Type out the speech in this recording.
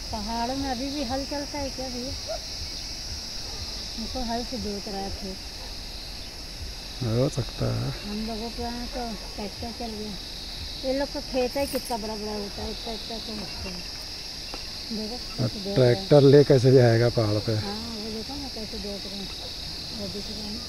पहाड़ों में अभी भी हल चलता है क्या भैया? हमको हल से जोत रहा थे। हो सकता है। हम लोगों के यहाँ तो ट्रैक्टर चल गया। ये लोग का खेत है कितना बड़ा बड़ा होता है, इतना इतना तो होता है। देखो ट्रैक्टर ले कैसे जाएगा पहाड़ पे? हाँ वो देखो ना कैसे जोत रहे हैं, वो दिख रहा है।